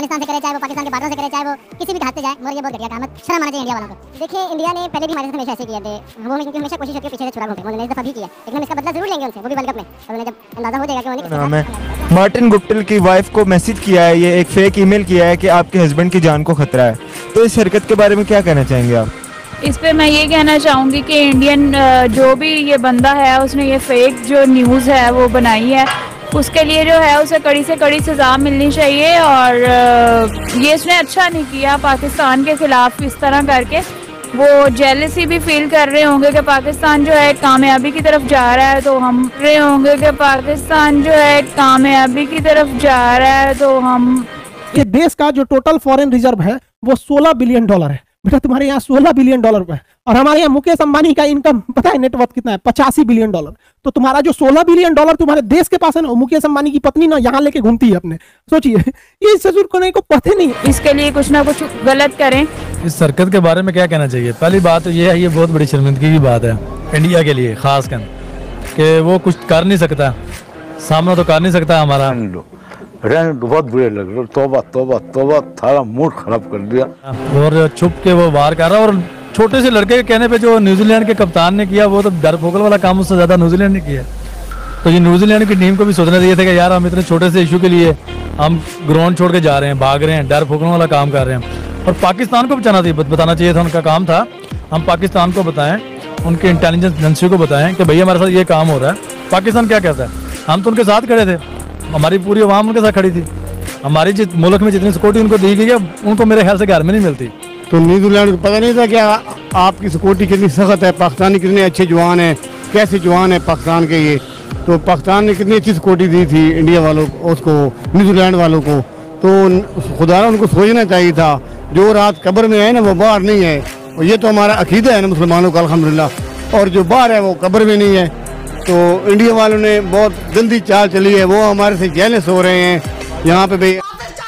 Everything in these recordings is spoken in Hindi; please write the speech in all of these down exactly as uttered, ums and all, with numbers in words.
अफगानिस्तान से करे, चाहे वो पाकिस्तान के बार्डर से करे, चाहे वो किसी भी घाट से जाए, मगर ये बहुत घटिया काम है, शर्म आना चाहिए इंडिया वालों को। देखिए इंडिया ने पहले भी हमारे साथ हमेशा ऐसे किया थे, वो क्योंकि हमेशा कोशिश करके पीछे से छुरा घूमते, उन्होंने इस दफा भी किया, लेकिन हम इसका बदला जरूर लेंगे उनसे, वो भी वर्ल्ड कप में। तो उन्हें जब अंदाजा हो जाएगा कि उन्हें नाम है मार्टिन गुप्टिल की वाइफ को मैसेज किया है, ये एक फेक ईमेल किया है कि आपके हस्बैंड की जान को खतरा है, तो इस हरकत के बारे में क्या कहना चाहेंगे आप? इस पे मैं ये कहना चाहूँगी कि इंडियन जो भी ये बंदा है उसने ये फेक जो न्यूज़ है वो बनाई है, उसके लिए जो है उसे कड़ी से कड़ी सज़ा मिलनी चाहिए। और ये इसने अच्छा नहीं किया पाकिस्तान के ख़िलाफ़ इस तरह करके। वो जेलसी भी फील कर रहे होंगे कि पाकिस्तान जो है कामयाबी की तरफ जा रहा है, तो हम रहे होंगे कि पाकिस्तान जो है कामयाबी की तरफ जा रहा है, तो हम ये देश का जो टोटल फॉरेन रिजर्व है वो सोलह बिलियन डॉलर है। बेटा तुम्हारे यहाँ सोलह बिलियन डॉलर है और हमारे यहाँ मुकेश अंबानी का इनकम पता है नेटवर्थ कितना है? पचासी बिलियन डॉलर। तो तुम्हारा जो सोलह बिलियन डॉलर तुम्हारे देश के पास है ना, मुकेश अंबानी की पत्नी ना यहाँ लेके घूमती है अपने। सोचिए ये ससुर को नहीं को पता नहीं, इसके लिए कुछ ना कुछ गलत करें। इस हरकत के बारे में क्या कहना चाहिए? पहली बात तो ये है, ये बहुत बड़ी शर्मिंदगी की बात है इंडिया के लिए खास कर, कि वो कुछ कर नहीं सकता, सामना तो कर नहीं सकता हमारा। बहुत बुरे लग रहे, तौबा तौबा तौबा, थारा मूड खराब कर दिया। और छुप के वो वार कर रहा है, और छोटे से लड़के के कहने पे जो न्यूजीलैंड के कप्तान ने किया वो तो डर फोकल वाला काम उससे ज्यादा न्यूजीलैंड ने किया। तो ये न्यूजीलैंड की टीम को भी सोचना चाहिए था कि यार हम इतने छोटे से इशू के लिए हम ग्राउंड छोड़ के जा रहे हैं, भाग रहे हैं, डर फोकल वाला काम कर रहे हैं। और पाकिस्तान को बचाना चाहिए, बताना चाहिए था, उनका काम था हम पाकिस्तान को बताएं, उनके इंटेलिजेंस एजेंसी को बताएं कि भैया हमारे साथ ये काम हो रहा है। पाकिस्तान क्या कहता है? हम तो उनके साथ खड़े थे, हमारी पूरी अवाम उनके साथ खड़ी थी, हमारी जिस मुल्क में जितनी सिक्योरिटी उनको दी गई है उनको मेरे ख्याल से घर में नहीं मिलती। तो न्यूजीलैंड को पता नहीं था कि आपकी सिक्योरिटी कितनी सख्त है, पाकिस्तानी कितने अच्छे जवान हैं, कैसे जवान है पाकिस्तान के ये। तो पाकिस्तान ने कितनी अच्छी सिक्योरिटी दी थी इंडिया वालों को, उसको न्यूजीलैंड वालों को। तो खुदा उनको सोचना चाहिए था, जो रात कब्र में है ना वो बाहर नहीं है। और ये तो हमारा अकीदा है ना मुसलमानों का अल्हम्दुलिल्लाह, और जो बाहर है वो कब्र में नहीं है। तो इंडिया वालों ने बहुत गंदी चाल चली है, वो हमारे से जेलस हो रहे हैं यहाँ पे। भाई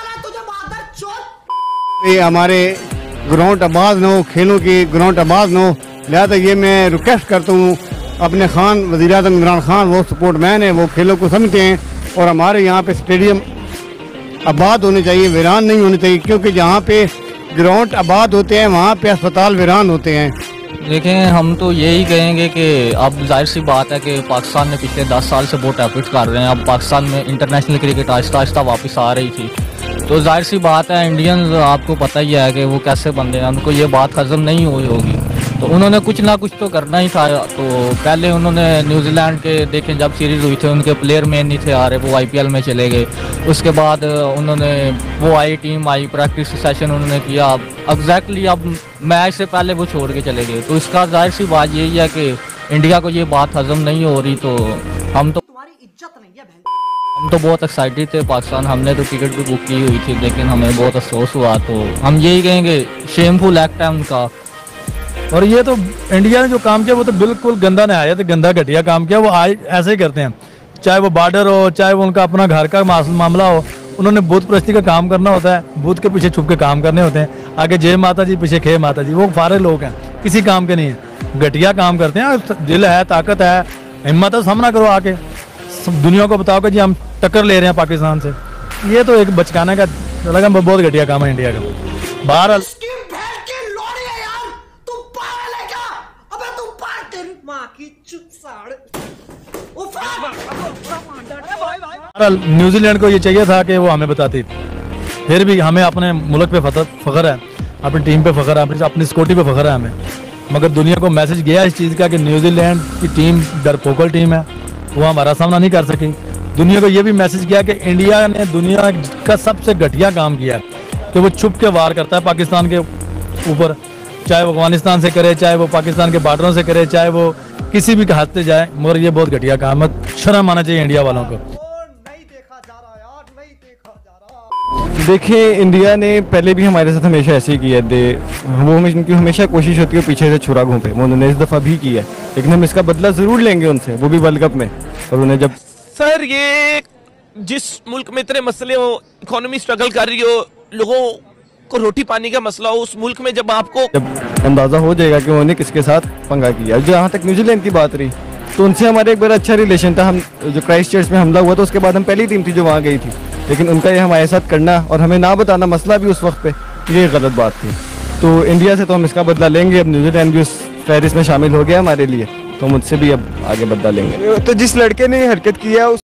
हमारे ग्राउंड आबाद न हो, खेलों की ग्राउंड आबाद न हो, लिहाजा ये मैं रिक्वेस्ट करता हूँ अपने खान वज़ीर आज़म इमरान खान, वो सपोर्ट मैन है, वो खेलों को समझते हैं, और हमारे यहाँ पे स्टेडियम आबाद होने चाहिए, वीरान नहीं होने चाहिए, क्योंकि जहाँ पे ग्राउंड आबाद होते हैं वहाँ पे अस्पताल वीरान होते हैं। देखें हम तो यही कहेंगे कि अब जाहिर सी बात है कि पाकिस्तान ने पिछले दस साल से बहुत एफर्ट कर रहे हैं, अब पाकिस्तान में इंटरनेशनल क्रिकेट आहिस्ता आहिस्ता वापस आ रही थी। तो जाहिर सी बात है इंडियंस आपको पता ही है कि वो कैसे बंदे हैं, उनको ये बात हजम नहीं हुई होगी, तो उन्होंने कुछ ना कुछ तो करना ही था। तो पहले उन्होंने न्यूजीलैंड के देखें जब सीरीज़ हुई थी उनके प्लेयर मेन नहीं थे आ रहे, वो आईपीएल में चले गए। उसके बाद उन्होंने वो आई टीम आई, प्रैक्टिस सेशन उन्होंने किया, एग्जैक्टली अब मैच से पहले वो छोड़ के चले गए। तो इसका जाहिर सी बात यही है कि इंडिया को ये बात हजम नहीं हो रही। तो हम तो हम तो बहुत एक्साइटेड थे पाकिस्तान, हमने तो टिकट भी बुक की हुई थी, लेकिन हमें बहुत अफसोस हुआ। तो हम यही कहेंगे शेमफुल एक्ट है उनका। और ये तो इंडिया ने जो काम किया वो तो बिल्कुल गंदा नहायत गंदा घटिया काम किया। वो आज ऐसे ही करते हैं, चाहे वो बॉर्डर हो, चाहे वो उनका अपना घर का मामला हो, उन्होंने बुत प्रस्ती का काम करना होता है, बुत के पीछे छुप के काम करने होते हैं, आगे जय माता जी पीछे खे माता जी, वो फारे लोग हैं, किसी काम के नहीं है, घटिया काम करते हैं। दिल है, ताकत है, हिम्मत है, सामना करो आके, दुनिया को बताओ कि जी हम टक्कर ले रहे हैं पाकिस्तान से। ये तो एक बचकाने का लगा, बहुत घटिया काम है इंडिया का। बाहर न्यूजीलैंड को ये चाहिए था कि वो हमें बताती, फिर भी हमें अपने मुल्क पे फख्र है, अपनी टीम पे फख्र है, अपनी सिक्योरिटी पे फख्र है हमें। मगर दुनिया को मैसेज गया इस चीज़ का कि न्यूजीलैंड की टीम डरपोकल टीम है, वो हमारा सामना नहीं कर सकी। दुनिया को ये भी मैसेज किया कि इंडिया ने दुनिया का सबसे घटिया काम किया कि वो छुप के वार करता है पाकिस्तान के ऊपर, चाहे वो अफगानिस्तान से करे, चाहे वो पाकिस्तान के बॉर्डरों से करे, चाहे वो किसी भी हाथ से जाए, मगर ये बहुत घटिया काम है, शर्म आना चाहिए इंडिया वालों को। देखिए इंडिया ने पहले भी हमारे साथ हमेशा ऐसे ही किया है, वो इनकी हमेशा कोशिश होती है पीछे से छुरा घूमे, वो उन्होंने इस दफ़ा भी किया है, लेकिन हम इसका बदला ज़रूर लेंगे उनसे, वो भी वर्ल्ड कप में। और उन्हें जब सर ये जिस मुल्क में इतने मसले हो, इकोनॉमी स्ट्रगल कर रही हो, लोगों को रोटी पानी का मसला हो, उस मुल्क में जब आपको जब अंदाज़ा हो जाएगा कि उन्होंने किसके साथ पंगा किया। जहाँ तक न्यूजीलैंड की बात रही तो उनसे हमारे एक बड़ा अच्छा रिलेशन था, हम जो क्राइस्ट चर्च में हमला हुआ था उसके बाद हम पहली टीम थी जो वहाँ गई थी, लेकिन उनका ये हमारे साथ करना और हमें ना बताना मसला भी उस वक्त पे, ये गलत बात थी। तो इंडिया से तो हम इसका बदला लेंगे। अब न्यूजीलैंड भी उस फहरिस्त में शामिल हो गया हमारे लिए, तो मुझसे भी अब आगे बदला लेंगे। तो जिस लड़के ने ये हरकत की है